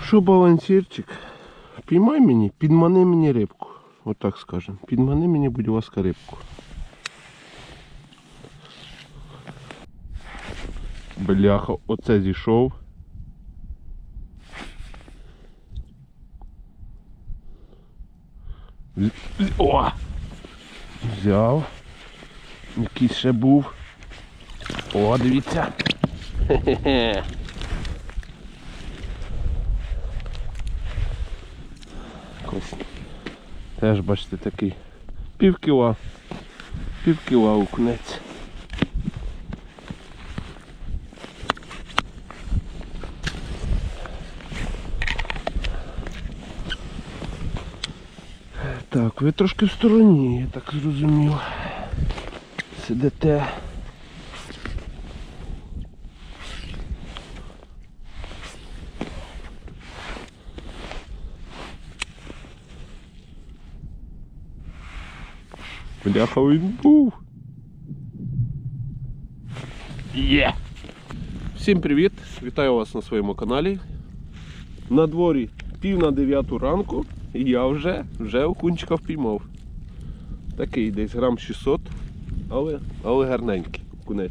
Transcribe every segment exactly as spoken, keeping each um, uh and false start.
Що, балансірчик? Піймай мені, підмани мені рибку. Отак скажемо. Підмани мені, будь ласка, рибку. Бляха, оце зійшов. О! Взяв. Якийсь ще був. О, дивіться. Хе-хе-хе. Ось. Теж, бачите, такий пів кіла. Пів кіла окунець. Так, ви трошки в стороні, я так зрозумів. Сидите. Бляха, він був. Є! Всім привіт! Вітаю вас на своєму каналі. На дворі пів на дев'яту ранку і я вже, вже окунчика впіймав. Такий десь грам шістсот, але, але гарненький окунець.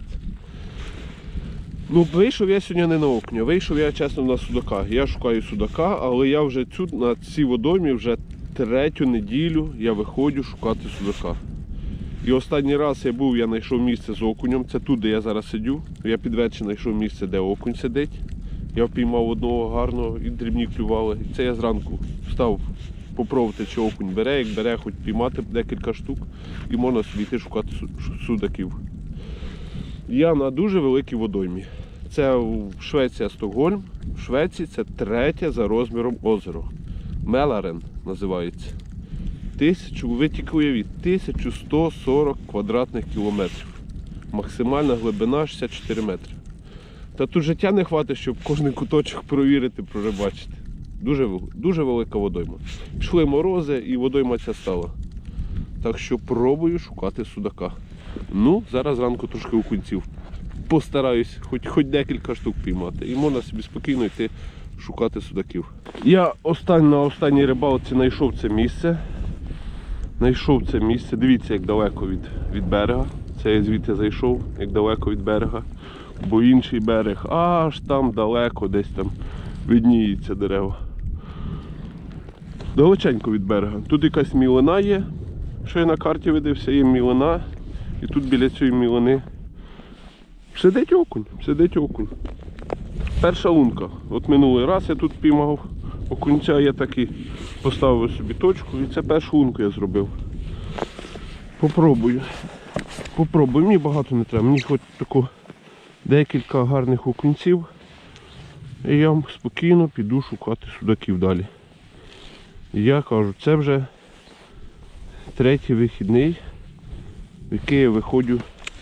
Ну, вийшов я сьогодні не на окуня, вийшов я, чесно, на судака. Я шукаю судака, але я вже цю, на цій водоймі вже третю неділю я виходжу шукати судака. І останній раз я був, я знайшов місце з окунем, це тут, де я зараз сидю. Я під вечір знайшов місце, де окунь сидить. Я впіймав одного гарного і дрібні клювали. І це я зранку встав попробувати, чи окунь бере, як бере, хоч піймати декілька штук. І можна собі йти шукати судаків. Я на дуже великій водоймі. Це Швеція, Стокгольм. В Швеції це третє за розміром озеро. Меларен називається. Тисячу, ви тільки уявіть, тисяча сто сорок квадратних кілометрів. Максимальна глибина шістдесят чотири метри. Та тут життя не хватить, щоб кожен куточок провірити, прорибачити. Дуже, дуже велика водойма. Пішли морози і водойма ця стала. Так що пробую шукати судака. Ну, зараз зранку трошки окунців. Постараюсь хоч, хоч декілька штук піймати. І можна собі спокійно йти шукати судаків. Я остань, на останній рибалці знайшов це місце. Знайшов це місце. Дивіться, як далеко від, від берега. Це я звідти зайшов, як далеко від берега. Бо інший берег аж там далеко, десь там видніється дерева. Далеченько від берега. Тут якась мілина є, що я на карті видився, є мілина. І тут біля цієї мілини сидить окунь, сидить окунь. Перша лунка. От минулий раз я тут піймав окунця, я таки поставив собі точку і це першу лунку я зробив. Попробую. Попробую. Мені багато не треба, мені хоч тако декілька гарних окунців. І я спокійно піду шукати судаків далі. І я кажу, це вже третій вихідний, в який я виходжу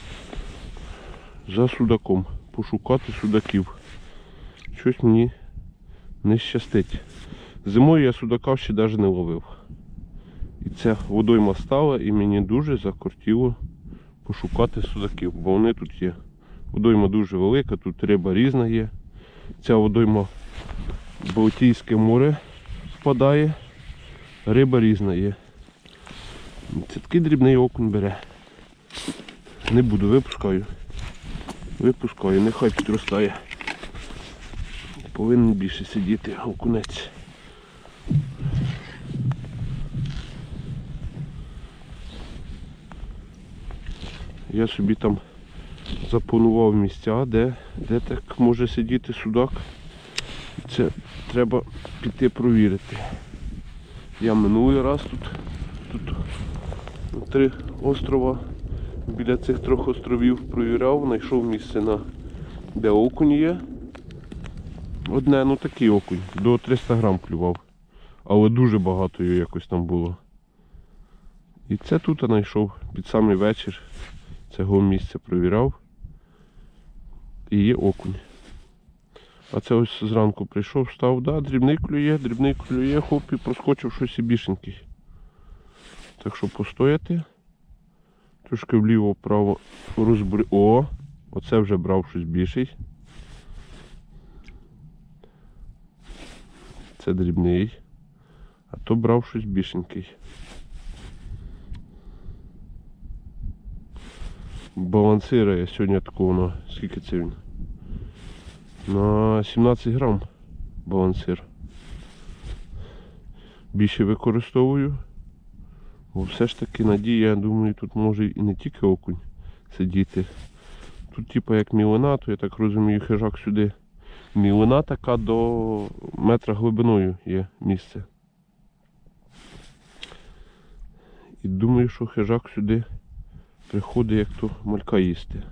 за судаком, пошукати судаків. Щось мені не щастить. Зимою я судака ще навіть не ловив. І ця водойма стала і мені дуже закортіло пошукати судаків, бо вони тут є. Водойма дуже велика, тут риба різна є. Ця водойма в Балтійське море впадає, риба різна є. Це такий дрібний окунь бере. Не буду, випускаю. Випускаю, нехай підростає. Повинен більше сидіти окунець. Я собі там запланував місця, де, де так може сидіти судак. Це треба піти провірити. Я минулий раз тут, тут три острова, біля цих трьох островів провіряв, знайшов місце, на, де окунь є. Одне, ну такий окунь, до триста грам клював. Але дуже багато його якось там було. І це тут я знайшов під самий вечір. Цього місця провіряв. І є окунь. А це ось зранку прийшов, став, да, дрібний клює, дрібний клює, хоп, і проскочив щось і більшенький. Так що постояти. Трошки вліво-вправо розбри... О! Оце вже брав щось більший. Це дрібний. А то брав щось більшенький. Балансира я сьогодні такого, скільки це він? На сімнадцять грам балансир. Більше використовую. Бо все ж таки надія, я думаю, тут може і не тільки окунь сидіти. Тут типу як мілина, то я так розумію, хижак сюди. Мілина така до метра глибиною є місце. І думаю, що хижак сюди приходить як то малька їсти.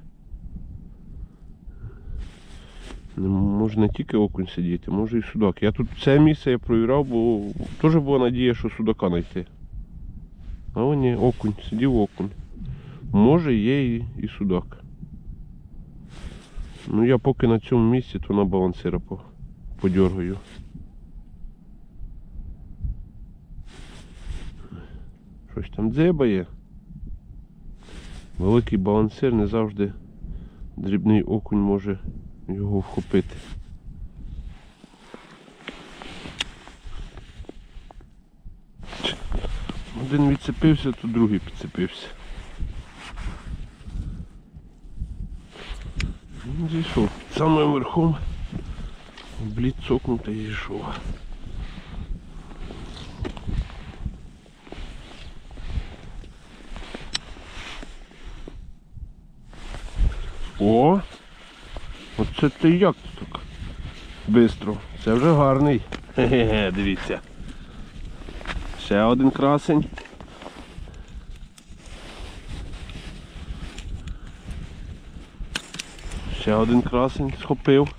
Може не тільки окунь сидіти, може і судак. Я тут це місце я провіряв, бо теж була надія, що судака знайти. Але ні, окунь, сидів окунь. Може є і, і судак. Ну я поки на цьому місці, то на балансира подергаю. Щось там дзебає. Великий балансир не завжди дрібний окунь може його вхопити. Один відцепився, то другий підцепився. Він зійшов. Самим верхом блід цокнув та зійшов. О! Оце ти як так? Бистро. Це вже гарний. Хе-хе-хе, дивіться. Ще один красень. Ще один красень схопив.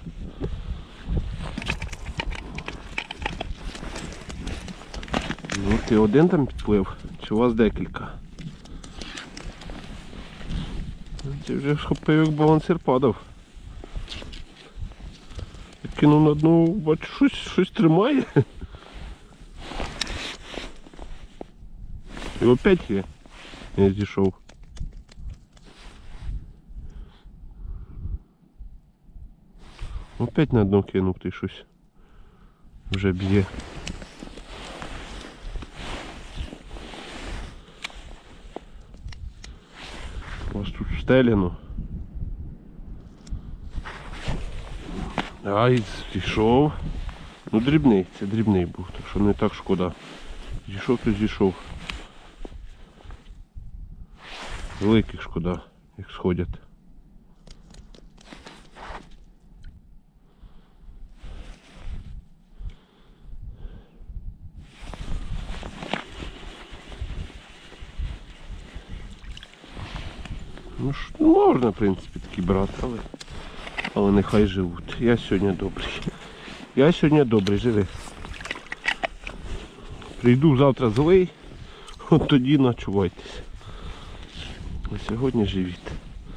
Ну ти один там підплив? Чи у вас декілька? Ти вже схопив, як балансир падав. Я кинув на дно, бачу, щось, щось тримає. І опять є. Я зійшов. Опять на дно кинув ти щось. Вже б'є. У вас тут стеляно. Ай, зійшов. Ну дрібний, це дрібний був, так що не так шкода. Зійшов, то зійшов. Великих шкода, як сходять. Ну ж, можна, в принципі, такі брати, але, але нехай живуть. Я сьогодні добрий. Я сьогодні добрий, живи. Прийду завтра злий, от тоді ночувайтесь. А сьогодні живіть.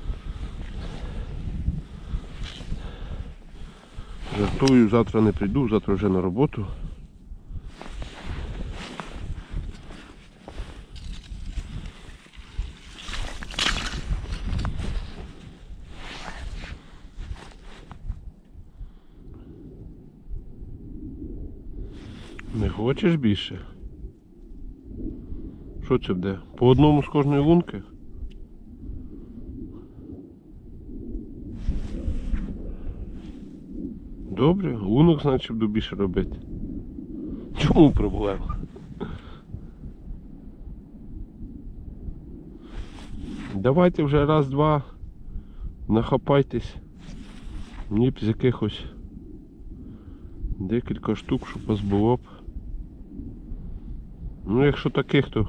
Жартую, завтра не прийду, завтра вже на роботу. Не хочеш більше? Що це буде? По одному з кожної лунки? Добре, лунок значить буду більше робити. Чому проблема? Давайте вже раз-два нахапайтесь. Мені б з якихось декілька штук, щоб вас було б. Ну якщо таких, то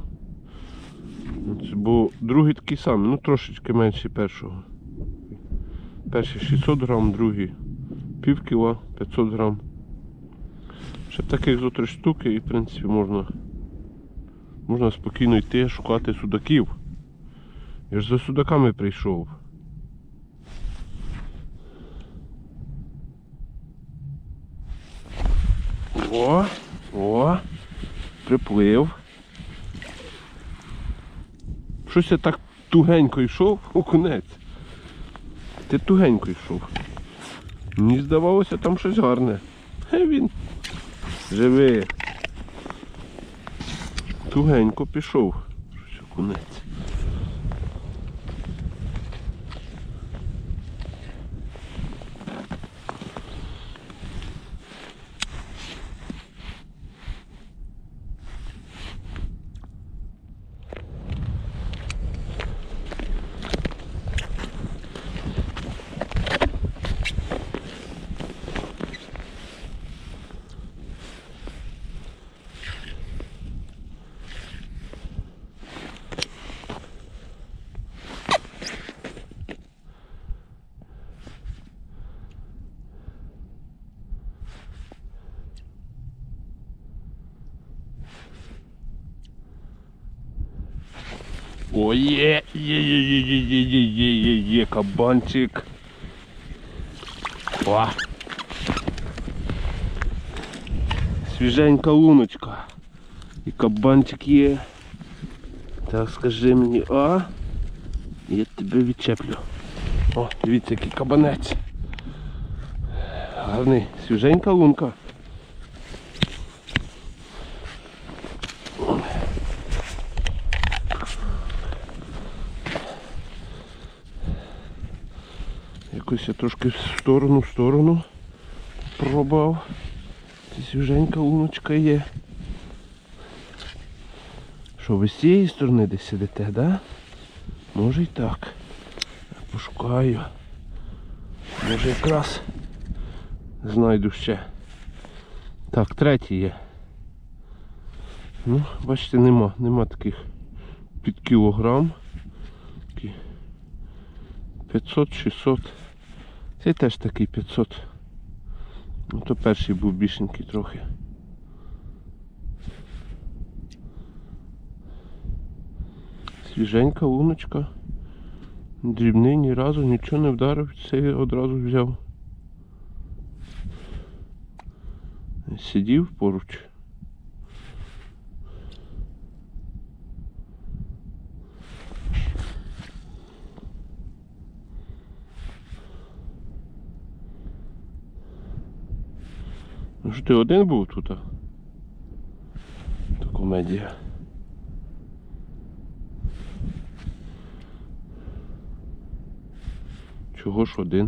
бо другий такий самий, ну трошечки менший першого. Перший шістсот грам, другий пів кіла, п'ятсот грам. Ще таких зо три штуки і в принципі можна можна спокійно йти шукати судаків. Я ж за судаками прийшов. О, о, приплив. Щось я так тугенько йшов, окунець. Ти тугенько йшов. Мені здавалося, там щось гарне. Хе, він Живи. Тугенько пішов. Щось окунець. Ой, є, є, є, є, є, є, є, є, є, є, кабанчик. О! Свіженька луночка. І кабанчик є. Так, скажи мені, а? Я тебе відчеплю. О, дивіться, який кабанець. Гарний, свіженька лунка. Якось я трошки в сторону, в сторону пробував. Це свіженька луночка є. Що, ви з цієї сторони десь сидите, да? Може і так. Я пошукаю. Може якраз знайду ще. Так, третій є. Ну, бачите, нема, нема таких під кілограм. п'ятсот-шістсот. Цей теж такий п'ятсот. Ну, то перший був більшенький трохи. Свіженька луночка. Дрібний, ні разу нічого не вдарив, цей одразу взяв. Сидів поруч. Ну що, ти один був тут? Та комедія. Чого ж один?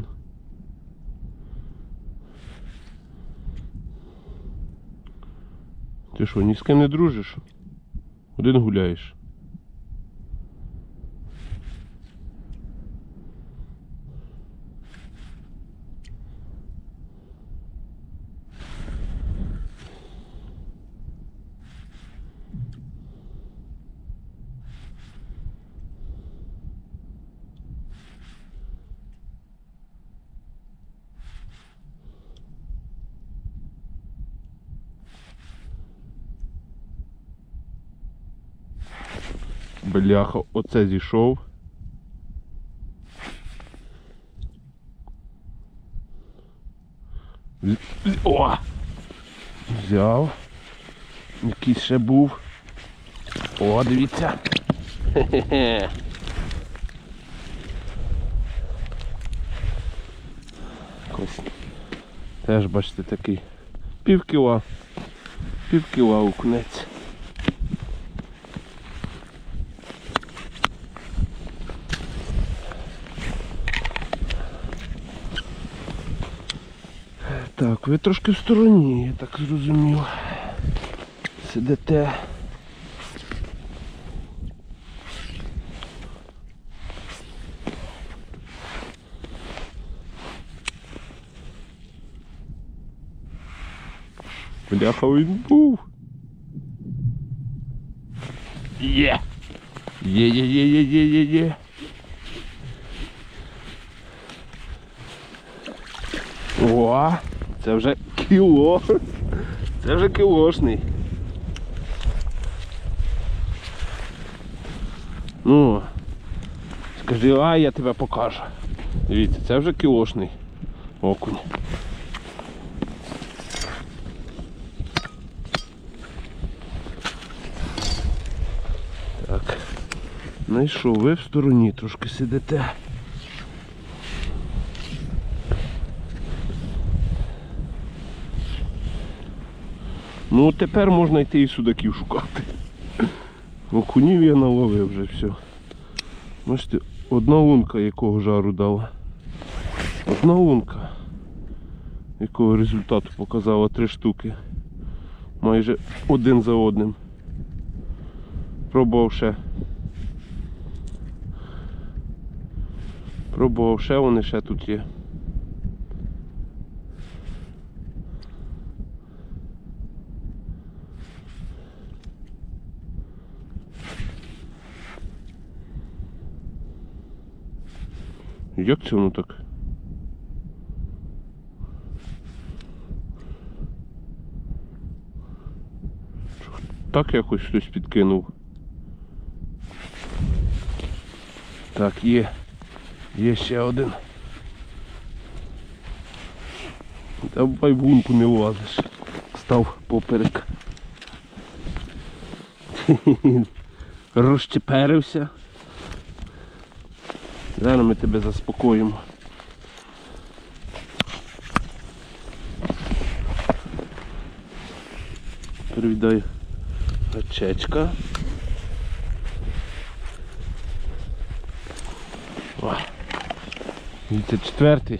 Ти що, ні з ким не дружиш? Один гуляєш? Бляха, оце зійшов. О! Взяв. Якийсь ще був. О, дивіться. Хе-хе-хе. Ось. Теж, бачите, такий пів кіла. Пів кіла окунець. Так, ви трошки в стороні, я так зрозумів. Сидите. Бляха, він був. Є! Є, є, є, є, є, є, є. О, це вже кіло. Це вже кілошний. Ну, скажи, а я тебе покажу. Дивіться, це вже кілошний окунь. Так, знайшов, ви в стороні трошки сидите. Ну тепер можна йти і судаків шукати. Окунів я наловив вже все. Бачите, одна лунка якого жару дала. Одна лунка, якого результату показала три штуки. Майже один за одним. Пробував ще. Пробував ще, вони ще тут є. Як це воно так? Так якось хтось підкинув. Так, є. Є ще один. Давай в лунку не влазиш. Став поперек. Розчеперився. Зараз ми тебе заспокоїмо. Привідай гачечка. О, це четвертий.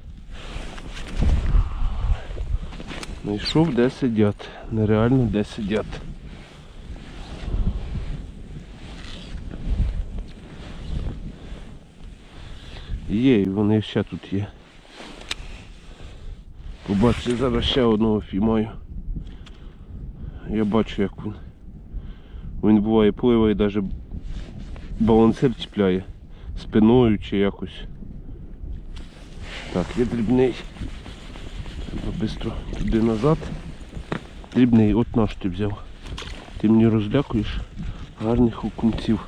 Знайшов, де сидять. Нереально де сидять. Є, і вони ще тут є. Побачите, зараз ще одного фімаю. Я бачу, як він. Він буває пливає, навіть балансир чіпляє. Спиною чи якось. Так, є дрібний. Треба швидко туди назад. Дрібний, от наш ти взяв. Ти мені розлякуєш гарних окунців.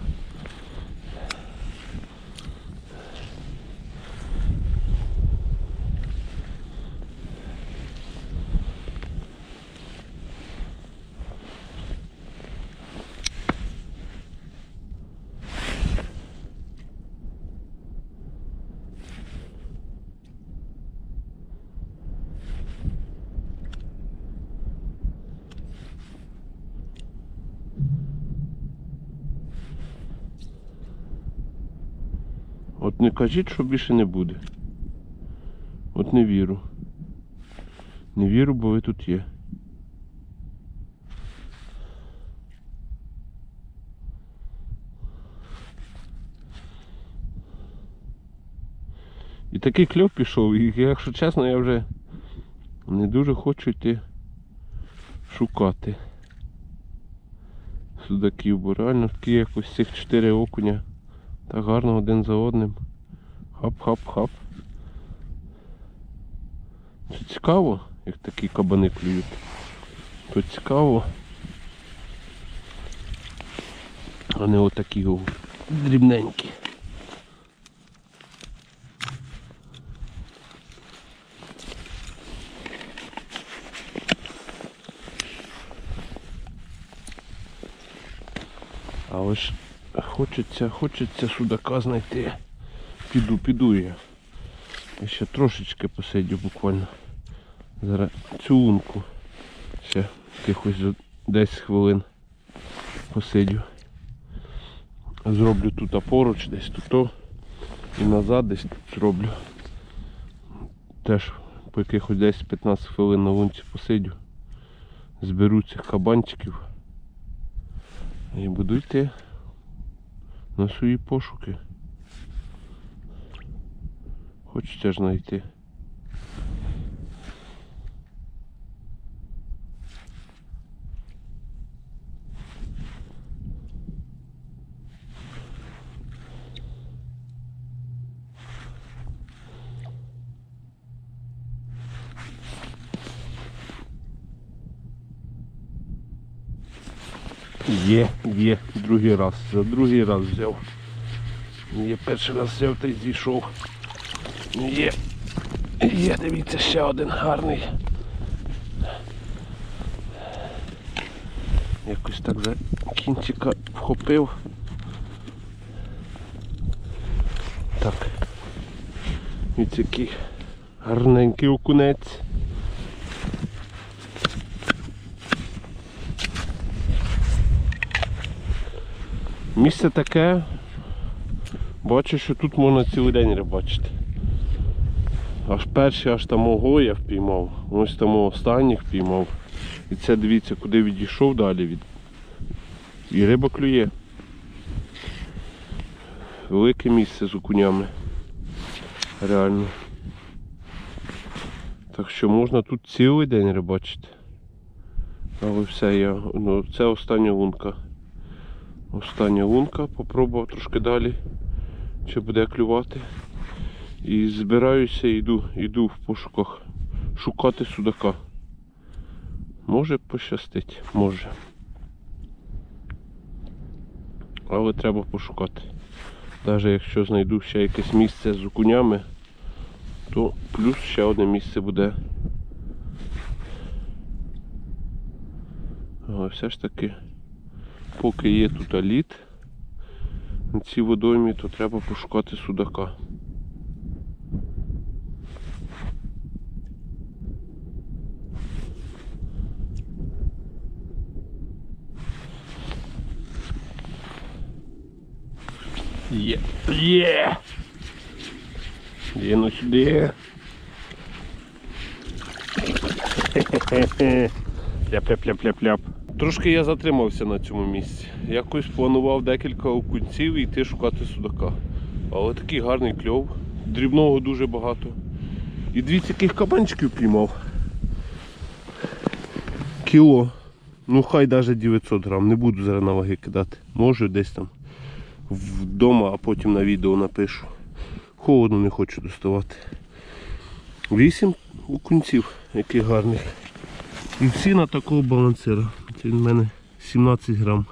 От не кажіть, що більше не буде. От не вірю. Не вірю, бо ви тут є. І такий кльов пішов, і якщо чесно, я вже не дуже хочу йти шукати судаків, бо реально такі якось цих чотири окуня. Так гарно один за одним. Хап-хап-хап. Це цікаво, як такі кабани клюють. То цікаво. А не отакі о, дрібненькі. А ось хочеться, хочеться судака знайти. Піду, піду я. Я ще трошечки посидю буквально. Зараз цю лунку ще якихось десять хвилин посидю. Зроблю тут поруч, десь тут і назад десь тут зроблю. Теж по якихось десять-п'ятнадцять хвилин на лунці посидю. Зберу цих кабанчиків і буду йти на свої пошуки. Хочеться ж знайти. Є, є, другий раз, за другий раз взяв. Є, перший раз взяв та й зійшов. Є, є, дивіться, ще один гарний. Якось так за кінчика вхопив. Так. Ось який гарненький окунець. Місце таке, бачу, що тут можна цілий день рибачити. Аж перший, аж там ого я впіймав, ось там останніх впіймав. І це дивіться, куди відійшов далі від. І риба клює. Велике місце з окунями. Реально. Так що можна тут цілий день рибачити. Але все, я, ну, це остання лунка. Остання лунка, попробував трошки далі, чи буде клювати. І збираюся, йду, йду в пошуках шукати судака. Може пощастить, може. Але треба пошукати. Навіть якщо знайду ще якесь місце з окунями, то плюс ще одне місце буде. Але все ж таки, поки є тут лід на цій водоймі, то треба пошукати судака. Є, є! Є, ну сюди. Ляп-ляп-ляп-ляп-ляп. Трошки я затримався на цьому місці. Якось планував декілька окунців і йти шукати судака. Але такий гарний кльов. Дрібного дуже багато. І дивіться, яких кабанчиків піймав. Кіло. Ну хай навіть дев'ятсот грам. Не буду зараз на ваги кидати. Може десь там вдома, а потім на відео напишу. Холодно, не хочу доставати. Вісім окунців, яких гарних. І всі на такого балансира. Це він в мене сімнадцять грам.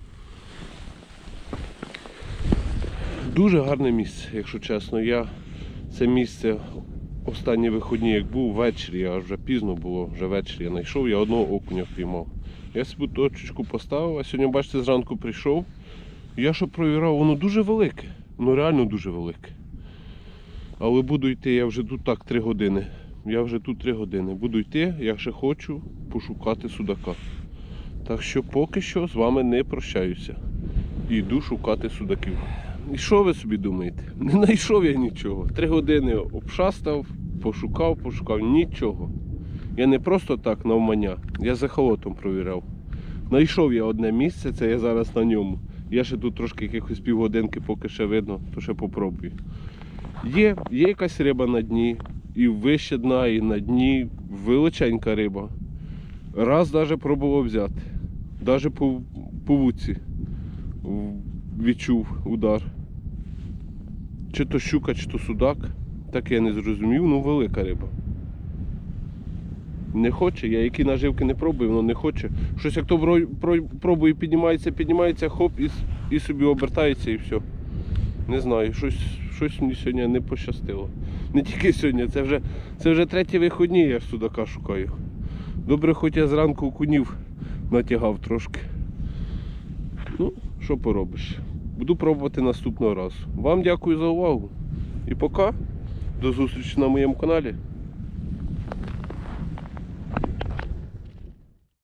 Дуже гарне місце, якщо чесно. Я це місце останні вихідні, як був ввечері, а вже пізно було, вже ввечері я знайшов, я одного окуня впіймав. Я собі точечку поставив, а сьогодні, бачите, зранку прийшов. Я що провірав, воно дуже велике, воно реально дуже велике. Але буду йти, я вже тут так три години. Я вже тут три години. Буду йти, я ще хочу пошукати судака. Так що поки що з вами не прощаюся. Йду шукати судаків. І що ви собі думаєте? Не знайшов я нічого. Три години обшастав, пошукав, пошукав, нічого. Я не просто так навмання, я за холотом провіряв. Знайшов я одне місце, це я зараз на ньому. Я ще тут трошки якихось півгодинки, поки ще видно, то ще попробую. Є, є якась риба на дні, і вище дна, і на дні величенька риба. Раз навіть пробував взяти. Навіть по, по вудці відчув удар. Чи то щука, чи то судак. Так я не зрозумів, ну велика риба. Не хоче, я які наживки не пробую, воно не хоче. Щось як то пробую, піднімається, піднімається, хоп, і, і собі обертається і все. Не знаю, щось, щось мені сьогодні не пощастило. Не тільки сьогодні, це вже, це вже треті вихідні, я судака шукаю. Добре, хоч я зранку окунів натягав трошки. Ну, що поробиш. Буду пробувати наступного разу. Вам дякую за увагу. І пока. До зустрічі на моєму каналі.